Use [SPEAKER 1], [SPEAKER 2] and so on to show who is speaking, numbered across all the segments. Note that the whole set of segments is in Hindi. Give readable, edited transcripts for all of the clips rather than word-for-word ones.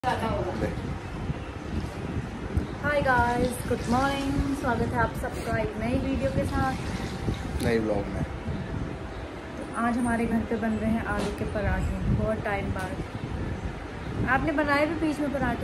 [SPEAKER 1] Hi guys, good morning. स्वागत है आप सबका एक नई वीडियो के साथ,
[SPEAKER 2] नए ब्लॉग में।
[SPEAKER 1] तो आज हमारे घर पे बन रहे हैं आलू के पराठे। बहुत टाइम बाद आपने बनाए भी बीच में पराठे,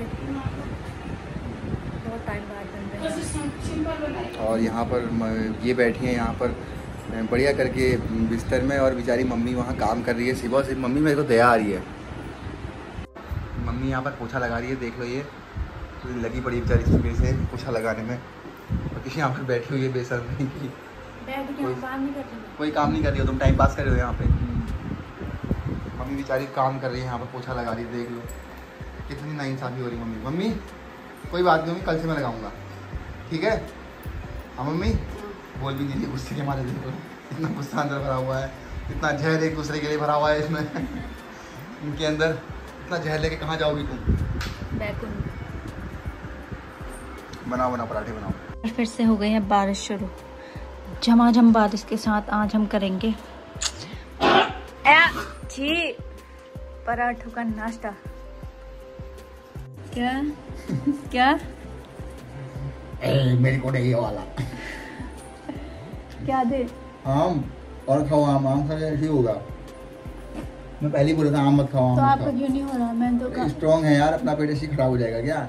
[SPEAKER 1] बहुत टाइम बाद बन रहे हैं।
[SPEAKER 2] और यहाँ पर ये बैठी हैं यहाँ पर बढ़िया करके बिस्तर में, और बेचारी मम्मी वहाँ काम कर रही है। सुबह से मम्मी मेरे को दया आ रही है। मम्मी यहाँ पर पोछा लगा रही है, देख लो। ये तो लगी पड़ी बेचारी सुबह से पोछा लगाने में, और किसी यहाँ पर बैठी हुई है बेशर्मी की। कोई काम नहीं कर रही हो, तुम टाइम पास कर रहे हो यहाँ पे। मम्मी बेचारी काम कर रही है यहाँ पर, पोछा लगा रही है, देख लो कितनी नाइंसाफ़ी हो रही है मम्मी। मम्मी कोई बात नहीं मम्मी, कल से मैं लगाऊंगा, ठीक है? हाँ मम्मी, बोल भी नहीं, गुस्से के मारे देखो इतना गुस्सा अंदर भरा हुआ है, इतना जहर एक दूसरे के लिए भरा हुआ है इसमें इनके अंदर। इतना जहर लेके कहाँ जाओगी तुम? बनाओ बनाओ पराठे बनाओ।
[SPEAKER 1] फिर से हो गई है बारिश शुरू। झमाझम बारिश के साथ आज हम करेंगे पराठों का नाश्ता। क्या क्या
[SPEAKER 2] मेरे को नहीं वाला
[SPEAKER 1] क्या दे?
[SPEAKER 2] आम और खाओ। आम खा ऐसे होगा। मैं पहले ही बोला था आम मत खाओ।
[SPEAKER 1] तो आपका क्यों नहीं हो रहा? मैं तो
[SPEAKER 2] स्ट्रॉन्ग है यार, अपना पेट ऐसे खराब हो जाएगा क्या?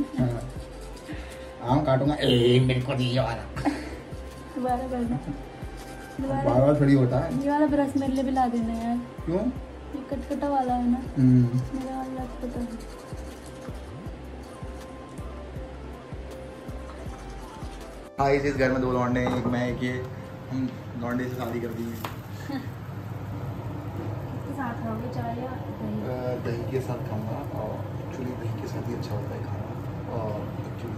[SPEAKER 2] आम काटूंगा। मेरे को नहीं वाला।
[SPEAKER 1] दोबारा करना।
[SPEAKER 2] बार थोड़ी होता है।
[SPEAKER 1] ये वाला ब्रश मेरे लिए भी ला देना यार।
[SPEAKER 2] क्यों?
[SPEAKER 1] ये कटकटा वाला है ना, मेरा वाला कटकटा है।
[SPEAKER 2] हाँ, इस घर में दो लौंडे हैं, एक मैं एक ये। हम लौंडे से शादी कर दी है।
[SPEAKER 1] साथ खाओगे चाय या दही?
[SPEAKER 2] दही के साथ खाऊंगा, और एक्चुअली दही के साथ ही अच्छा होता है खाना। और एक्चुअली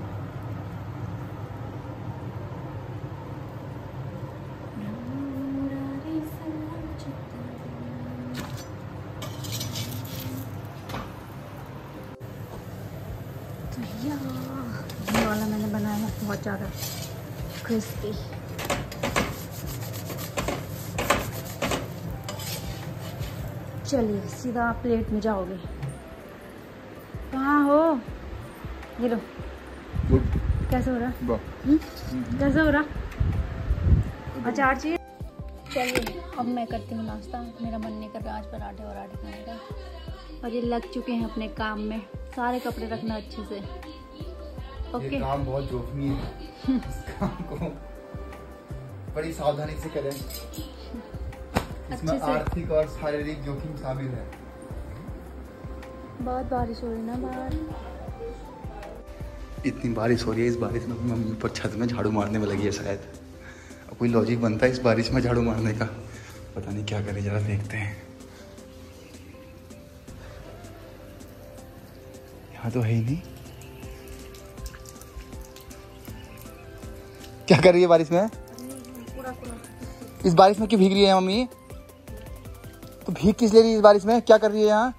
[SPEAKER 1] ये वाला मैंने बनाया है बहुत ज़्यादा क्रिस्पी। चलिए सीधा आप प्लेट में जाओगे। कहाँ हो? ये लो। कैसे हो रहा? कैसे हो रहा? अचार चाहिए? चलिए अब मैं करती हूँ नाश्ता। मेरा मन नहीं कर रहा आज पराठे वराठे खाने का, और ये लग चुके हैं अपने काम में। सारे कपड़े रखना अच्छे से, ओके?
[SPEAKER 2] ये काम बहुत जोखिमी है। इस काम को बड़ी सावधानी से करें। इसमें आर्थिक और शारीरिक जोखिम शामिल है।
[SPEAKER 1] बहुत बारिश हो रही ना बाहर।
[SPEAKER 2] इतनी बारिश हो रही है, इस बारिश में मम्मी ऊपर छत में झाड़ू मारने में लगी है शायद। अब कोई लॉजिक बनता है इस बारिश में झाड़ू मारने का? पता नहीं क्या करे, जरा देखते हैं। यहाँ तो है ही नहीं। क्या कर रही है बारिश में? इस बारिश में क्यों भीग रही है मम्मी? तो भीग किस ले रही है इस बारिश में? क्या कर रही है यहाँ?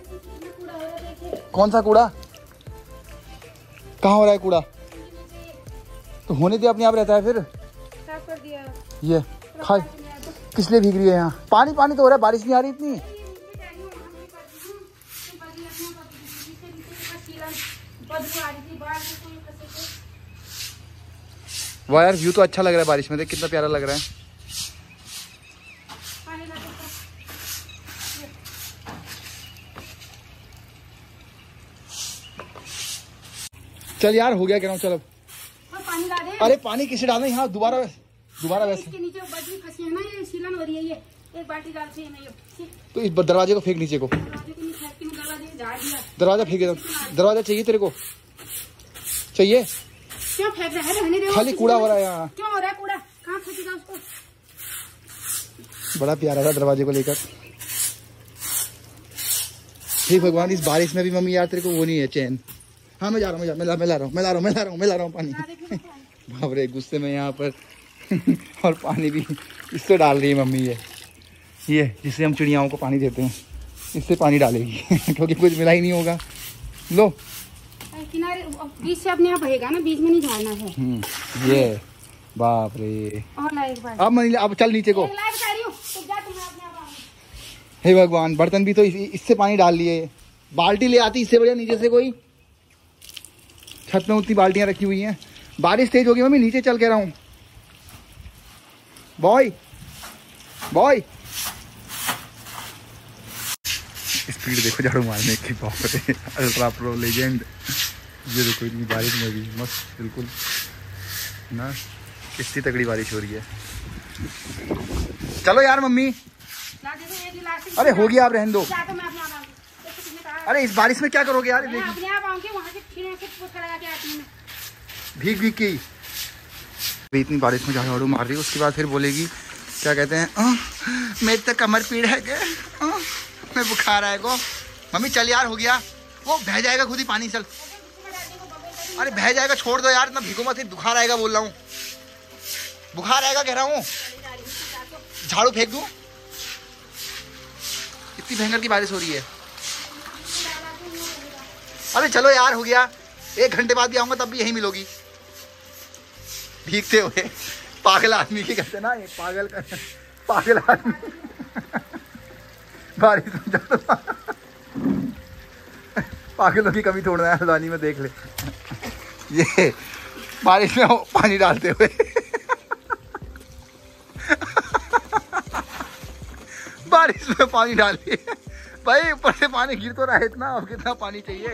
[SPEAKER 2] कौन सा कूड़ा? कहाँ हो रहा है कूड़ा? तो होने दे, अपने आप रहता है। फिर
[SPEAKER 1] साफ कर दिया
[SPEAKER 2] ये खा। किस लिए भीग रही है यहाँ? पानी पानी तो हो रहा है, बारिश नहीं आ रही इतनी। वाह यार, व्यू तो अच्छा लग रहा है बारिश में। देख कितना प्यारा लग रहा है। चल यार, हो गया कह रहा हूँ। चलो
[SPEAKER 1] पानी ला दे।
[SPEAKER 2] अरे पानी किसे डालना यहाँ? दोबारा वैसे
[SPEAKER 1] इसके नीचे बजरी फंसी है ना, ये सीलन हो रही है। ये एक बाल्टी डाल चाहिए ना ये।
[SPEAKER 2] तो इस दरवाजे को फेंक नीचे को। दरवाजा फेंक दे। दरवाजा चाहिए तेरे को? चाहिए?
[SPEAKER 1] क्यों फेंक रहा है? रहने दे।
[SPEAKER 2] खाली कूड़ा हो रहा है यहाँ।
[SPEAKER 1] क्यों हो रहा है कूड़ा? कहाँ फेंकेगा उसको?
[SPEAKER 2] बड़ा प्यारा था दरवाजे को लेकर। हे भगवान, इस बारिश में भी मम्मी यार तेरे को वो नहीं है चैन। हाँ मैं जा रहा हूँ, मैं ला रहा हूँ पानी। बाप रे, गुस्से में यहाँ पर और पानी भी इससे डाल रही है मम्मी। ये जिससे हम चिड़ियाओं को पानी देते हैं, इससे पानी डालेगी क्योंकि कुछ मिला ही नहीं होगा। लो
[SPEAKER 1] किनारे बीच से अपने आप बहेगा ना, बीच में नहीं झाड़ना है।
[SPEAKER 2] ये बाप रे।
[SPEAKER 1] और ला एक बार।
[SPEAKER 2] अब चल नीचे को। हे भगवान, बर्तन भी तो इससे पानी डाल लिए। बाल्टी ले आती इससे बढ़िया नीचे से कोई। छत में उतनी बाल्टियां रखी हुई हैं। बारिश तेज होगी मम्मी, नीचे चल के रहा हूँ। बॉय बॉय स्पीड देखो झाड़ू मारने की, बाप रे अल्ट्रा प्रो लेजेंड। ये देखो इतनी बारिश में भी मस्त बिल्कुल ना, कितनी तगड़ी बारिश हो रही है। चलो यार मम्मी, अरे हो गया, आप रहने दो। अरे इस बारिश में क्या करोगे यार, भीग भीग के इतनी बारिश में झाड़ू मार रही है, उसके बाद फिर बोलेगी क्या कहते हैं, मेरी तो कमर पीड़ है क्या, मैं बुखार आएगा। मम्मी चल यार, हो गया, वो बह जाएगा खुद ही पानी, चल। अरे बह जाएगा, छोड़ दो यार, इतना भीगो मत, बुखार आएगा बोल रहा हूँ, बुखार आएगा कह रहा हूँ। झाड़ू फेंक दूँ, इतनी भयंकर की बारिश हो रही है। अरे चलो यार, हो गया, 1 घंटे बाद भी आऊंगा तब भी यही मिलोगी भीगते हुए। पागल आदमी की कहते ना, ये पागल आदमी बारिश में जाता, पागलों की कमी थोड़ा है हल्द्वानी में, देख ले ये बारिश में पानी डालते हुए। बारिश में पानी डालिए भाई, ऊपर से पानी गिर तो रहा है इतना, अब कितना पानी चाहिए।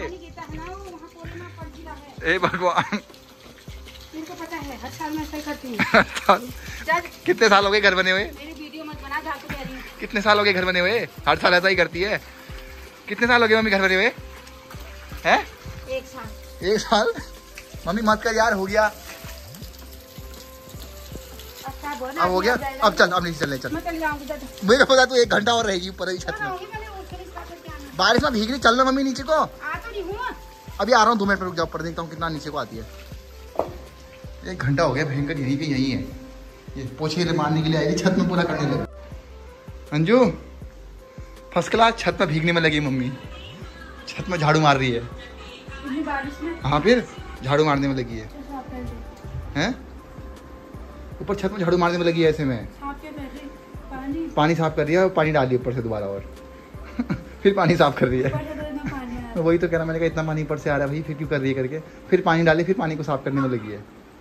[SPEAKER 2] ए भगवान,
[SPEAKER 1] इनको पता है, हर साल मैं ऐसा ही करती हूँ।
[SPEAKER 2] कितने साल हो गए घर बने हुए?
[SPEAKER 1] मेरी वीडियो मत बना, जहाँ तो कह रही हूँ।
[SPEAKER 2] कितने साल हो गए घर बने हुए? हर साल ऐसा ही करती है। कितने साल हो गए मम्मी घर बने हुए हैं?
[SPEAKER 1] 1 साल।
[SPEAKER 2] 1 साल? मम्मी मत कर यार, हो गया, अब हो गया, अब चल, अब नहीं चलने, चल। मेरे पता तू 1 घंटा और रहेगी ऊपर ही छत में, बारिश में भीग रही। चल लो मम्मी नीचे को, अभी आ रहा हूँ, 2 मिनट में रुक जाओ, ऊपर देखता हूँ कितना नीचे को आती है। 1 घंटा हो गया, भयंकर यहीं के यहीं है। ये पोछे मारने के लिए आएगी, छत में पूरा करने लगे। अंजू फर्स्ट क्लास, छत में भीगने में लगी मम्मी, छत में झाड़ू मार रही है। हाँ फिर झाड़ू मारने में लगी है, हैं? ऊपर छत में झाड़ू मारने में लगी है, ऐसे में पानी साफ कर रही है, पानी डाली ऊपर से दोबारा और फिर पानी साफ कर रही है। तो वही तो कह रहा, मैंने कहा इतना पानी ऊपर से आ रहा है भाई, फिर क्यों कर रही है करके, फिर पानी डाली, फिर पानी को साफ करने में लगी है।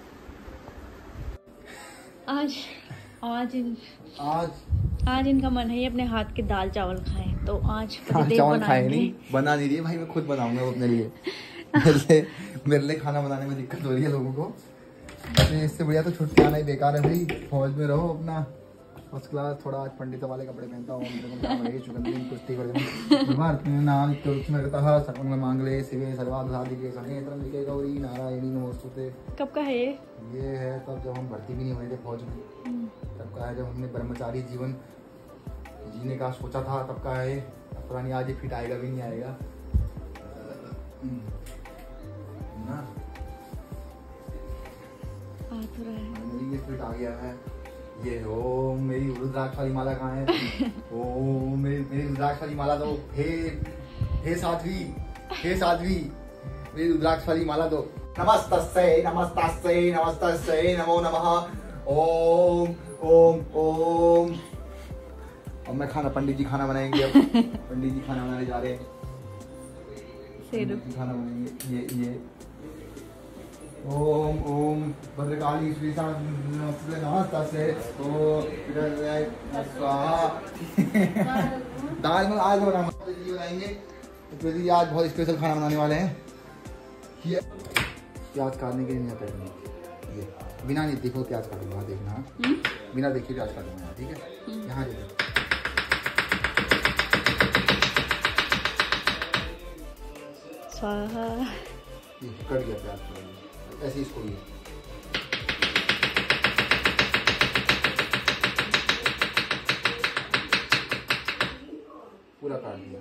[SPEAKER 1] आज इनका मन है ये अपने हाथ के दाल चावल खाएं, तो आज
[SPEAKER 2] चावल खाए नहीं, बना नहीं रही भाई, मैं खुद बनाऊंगा अपने लिए। मेरे लिए खाना बनाने में दिक्कत हो रही है लोगों को, इससे बढ़िया तो छुट्टी आना ही बेकार है भाई। फौज में रहो अपना फर्स्ट क्लास। थोड़ा आज पंडितों वाले कपड़े पहनता हूँ,
[SPEAKER 1] कब का है
[SPEAKER 2] ये है तब जब हम भर्ती भी नहीं हुए थे फौज में, तब का है जब हमने ब्रह्मचारी जीवन जीने का सोचा था, तब का है। पता नहीं आज ये फिट आएगा भी नहीं आएगा ना, ये फिट आ गया है। ये ओ मेरी रुद्राक्ष वाली माला कहाँ है? ओ मेरी रुद्राक्ष वाली माला दो, हे साध्वी, हे साध्वी, मेरी रुद्राक्ष वाली माला दो। नमस्तस्यै नमस्तस्यै नमस्तस्यै नमो नमः। ओम ओम ओम। अब मैं पंडित जी खाना बनाएंगे। अब पंडित जी खाना बनाने जा रहे हैं, खाना बनाएंगे। ये ओम ओम भद्रकाली नमस्ते दाल में आज बनाएंगे, तो आज बहुत स्पेशल खाना बनाने वाले हैं। ये प्याज काटने के लिए नहीं आता है, ये बिना नहीं देखो प्याज काटूंगा, देखना बिना देखे प्याज काटूंगा, ठीक है? यहाँ देखो कट गया प्याज, ऐसे इसको भी पूरा काट दिया।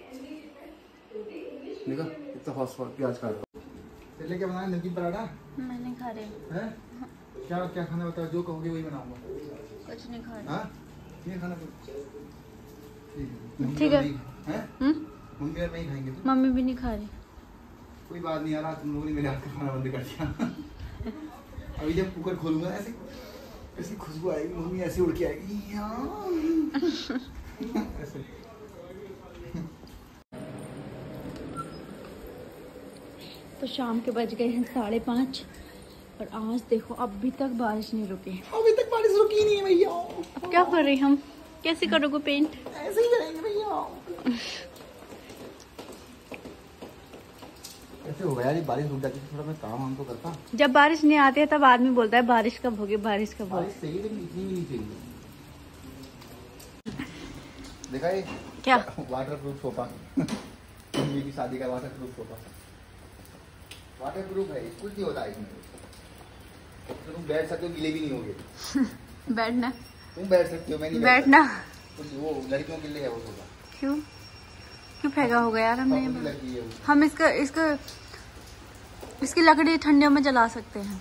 [SPEAKER 2] देखो इतना फॉस्फोर प्याज काट। पहले क्या बनाया? नमकीन पराठा
[SPEAKER 1] मैंने खा रहे
[SPEAKER 2] हैं। क्या क्या खाना बताओ, जो कहोगे वही बनाऊंगा।
[SPEAKER 1] कुछ नहीं खा रहे।
[SPEAKER 2] हाँ नहीं खाना कुछ,
[SPEAKER 1] ठीक है?
[SPEAKER 2] मम्मी और नहीं खाएंगे तो?
[SPEAKER 1] मम्मी भी नहीं खा रही।
[SPEAKER 2] कोई बात नहीं यार, तुम लोगों ने मेरे हाथ का खाना बंद कर दिया। अभी जब कुकर खोलूंगा ऐसे ऐसी खुशबू आएगी, मम्मी ऐसे उड़ के आएगी ऐसे।
[SPEAKER 1] तो शाम के बज गए हैं 5:30 और आज देखो अभी तक बारिश नहीं रुकी।
[SPEAKER 2] अभी तक बारिश रुकी नहीं है भैया।
[SPEAKER 1] अब क्या कर रहे हम? कैसे करोगे पेंट?
[SPEAKER 2] ऐसे ही करेंगे भैया। ऐसे हो गया यार, बारिश रुक जाती थोड़ा मैं काम हमको करता।
[SPEAKER 1] जब बारिश नहीं आती है तब आदमी बोलता है बारिश कब होगी, बारिश कब होगी।
[SPEAKER 2] बारिश सही लेकिन इतनी भी नहीं चाहिए। देखा ये
[SPEAKER 1] क्या?
[SPEAKER 2] Water proof sofa. मम्मी की शादी का water proof sofa. Water proof है, कुछ नहीं होता इसमें। तुम बैठ सकते हो, गीले भी नहीं होगे।
[SPEAKER 1] बैठना।
[SPEAKER 2] तुम बैठ सकती हो, मैं नहीं
[SPEAKER 1] बैठना।
[SPEAKER 2] वो लड़कियों के लिए है वो सोफा।
[SPEAKER 1] क्यों क्यों फेंका होगा यार हमने? हम इसकी लकड़ी ठंडियों में जला सकते हैं।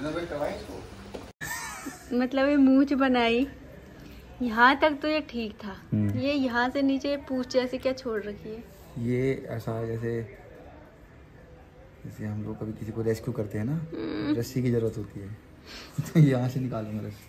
[SPEAKER 1] मतलब ये मूंछ बनाई यहाँ तक तो ये ठीक था, ये यहाँ से नीचे पूंछ जैसे क्या छोड़ रखी है। ये
[SPEAKER 2] ऐसा जैसे हम लोग कभी किसी को रेस्क्यू करते हैं ना, रस्सी की जरूरत होती है। तो यहाँ से निकालूंगा रस्सी।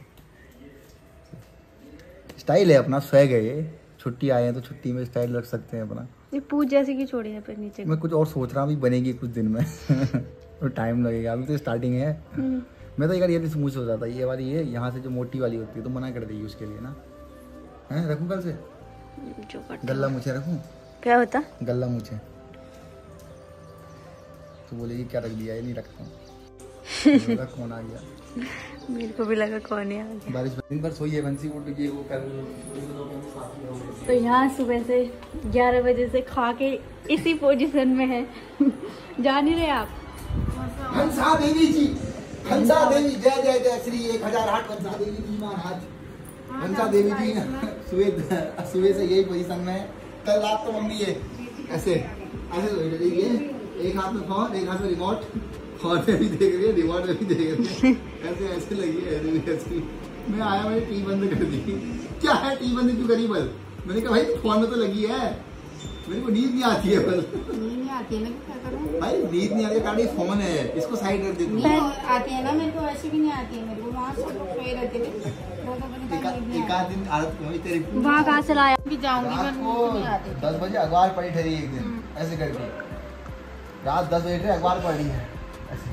[SPEAKER 2] स्टाइल है अपना, स्वैग है ये। छुट्टी आए हैं तो छुट्टी में स्टाइल रख सकते हैं अपना।
[SPEAKER 1] ये पूंछ जैसी की छोड़ी है पर नीचे।
[SPEAKER 2] मैं कुछ और सोच रहा हूँ, बनेगी कुछ दिन में। और टाइम लगेगा, अभी तो स्टार्टिंग है। मैं तो यार ये स्मूथ हो जाता है, ये वाली ये यहाँ से जो मोटी वाली होती है तो मना कर देगी उसके लिए ना। है रखूँ कल से
[SPEAKER 1] जो
[SPEAKER 2] गल्ला मुझे रखूँ?
[SPEAKER 1] क्या होता?
[SPEAKER 2] गल्ला मुझे तो बोलेगी क्या रख दिया, ये नहीं रखता हूँ। कौन आ गया?
[SPEAKER 1] मेरे को भी लगा कौन है आ गया।
[SPEAKER 2] बारिश दिन भर सोई है बंसी उठ गई वो कर।
[SPEAKER 1] तो यहाँ सुबह से 11 बजे से खा के इसी पोजीशन में है। जा नहीं रहे आप?
[SPEAKER 2] हंसा देवी जी, हंसा देवी, जय जय जय श्री 1008 हंसा देवी जी महाराज। हंसा देवी जी सुबह से यही पोजीशन में है। कल रात तो मम्मी है ऐसे एक हाथ में फोन, एक हाथ में रिमोट, फोन में भी देख रही है, रिमोट में भी देख रही है, ऐसे ऐसे लगी है ऐसे। मैं आया, मैंने टी बंद कर दी। क्या है टी बंद क्यों करी? बस मैंने कहा भाई फोन में तो लगी है, मेरे को नींद नहीं आती है। बस नींद नहीं आती है, मैं क्या करूं भाई? नींद नहीं आती है, फोन है, इसको साइड कर देती हूँ।
[SPEAKER 3] आती है ना, मेरे को ऐसे भी नहीं आती है। मेरे को वहाँ सोए रहते थे,
[SPEAKER 2] एक आध दिन आदत हुई तेरी।
[SPEAKER 1] वहाँ कहाँ चलाया
[SPEAKER 3] भी जाऊंगी,
[SPEAKER 2] 10 बजे अखबार पढ़ी ठहरी एक दिन ऐसे करके, रात 10 बजे अखबार पढ़ रही है ऐसे।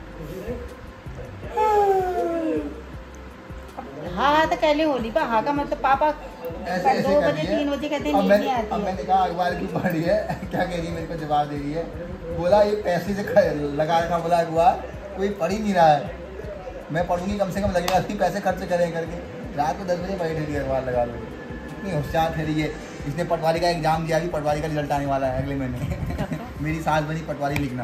[SPEAKER 3] हाँ तो कहले होली पर हाँ का मतलब पापा
[SPEAKER 2] ऐसे
[SPEAKER 3] 2 बजे 3 बजे कहते हैं नींद नहीं आती है।
[SPEAKER 2] मैंने कहा अखबार क्यों पढ़ रही है? क्या कह रही है? मेरे को जवाब दे रही है, बोला ये पैसे से लगा रखा, बोला अखबार कोई पढ़ ही नहीं रहा है, मैं पढ़ूंगी कम से कम लगेगा, इतनी पैसे खर्च करें करके। रात को 10 बजे पढ़ी ठहरी अखबार लगा लो, इतनी होशियार ठहरी है। इसने पटवारी का एग्जाम दिया, भी पटवारी का रिजल्ट आने वाला है अगले महीने। मेरी सास बनी पटवारी लिखना।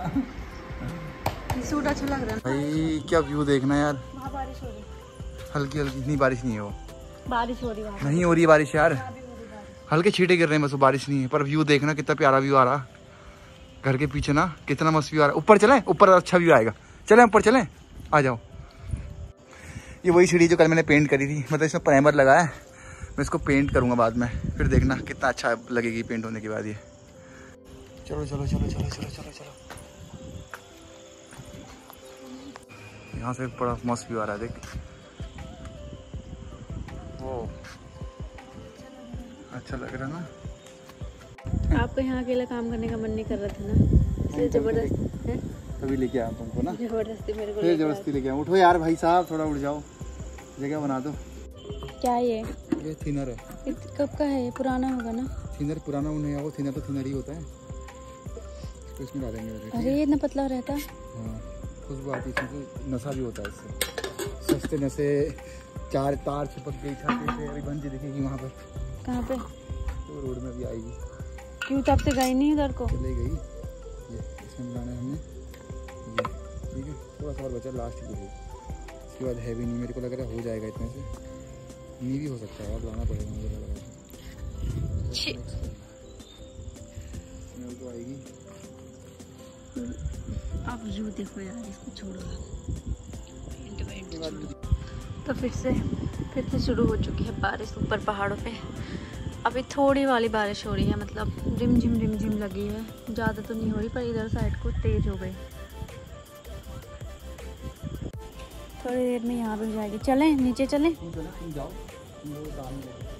[SPEAKER 1] सूट अच्छा लग रहा है
[SPEAKER 2] भाई, क्या व्यू देखना यार।
[SPEAKER 1] बारिश हो रही,
[SPEAKER 2] हल्की हल्की, इतनी बारिश नहीं है वो,
[SPEAKER 1] बारिश हो रही है।
[SPEAKER 2] नहीं हो रही है बारिश यार, हल्के छींटे गिर रहे हैं बस, बारिश नहीं है। पर व्यू देखना कितना प्यारा व्यू आ रहा, घर के पीछे ना कितना मस्त व्यू आ रहा। ऊपर चलें, ऊपर अच्छा व्यू आएगा, चलें ऊपर चलें, आ जाओ। ये वही सीढ़ी जो कल मैंने पेंट करी थी, मतलब इसमें प्राइमर लगा है, मैं इसको पेंट करूँगा बाद में, फिर देखना कितना अच्छा लगेगी पेंट होने के बाद ये। चलो चलो चलो चलो चलो चलो चलो, यहाँ से बड़ा मस्त व्यू आ रहा है, देख वो अच्छा लग रहा है ना।
[SPEAKER 1] आपको यहाँ अकेला काम करने का मन नहीं कर रहा था ना, इसलिए जबरदस्ती है
[SPEAKER 2] तभी लेके आया तुमको ना,
[SPEAKER 1] जबरदस्ती मेरे को
[SPEAKER 2] जबरदस्ती लेके आया। उठो यार भाई साहब, थोड़ा उठ जाओ, जगह बना दो।
[SPEAKER 1] क्या ये
[SPEAKER 2] थिनर है,
[SPEAKER 1] कब का है ये? पुराना होगा ना।
[SPEAKER 2] थिनर पुराना नहीं है वो, थिनर तो थिनर ही होता है, तो इसमें डालेंगे।
[SPEAKER 1] अरे ये इतना पतला रहता है।
[SPEAKER 2] हाँ खुशबू आती है, नशा भी होता है इससे, सस्ते नशे। 4 तार चिपक गई छाती से, अभी बंजी दिखेगी वहाँ पर।
[SPEAKER 1] कहाँ पे?
[SPEAKER 2] तो रोड में भी आएगी।
[SPEAKER 1] क्यों तब से गई नहीं उधर को?
[SPEAKER 2] चले गई, ये इसमें मिलाना है हमने, ये ठीक है। थोड़ा सा और बचा, लास्ट की है, इसके बाद हैवी नहीं, मेरे को लग रहा है हो जाएगा इतने से, नहीं भी हो सकता है, और लाना पड़ेगा मुझे लग रहा है। स्मेल तो आएगी।
[SPEAKER 1] आप व्यू देखो यार, इसको छोड़ो। तो फिर से शुरू हो चुकी है बारिश ऊपर पहाड़ों पे। अभी थोड़ी वाली बारिश हो रही है, मतलब रिम झिम लगी है, ज़्यादा तो नहीं हो रही, पर इधर साइड को तेज हो गई। थोड़ी देर में यहाँ पे जाएगी। चलें नीचे चलें?
[SPEAKER 2] तुम जाओ, तुम लोग काम नहीं